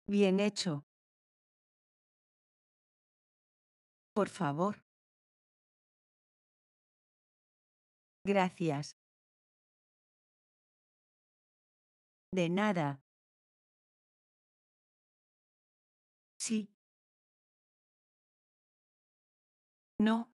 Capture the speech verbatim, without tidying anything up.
Bien hecho. Por favor. Gracias. De nada. Sí. No.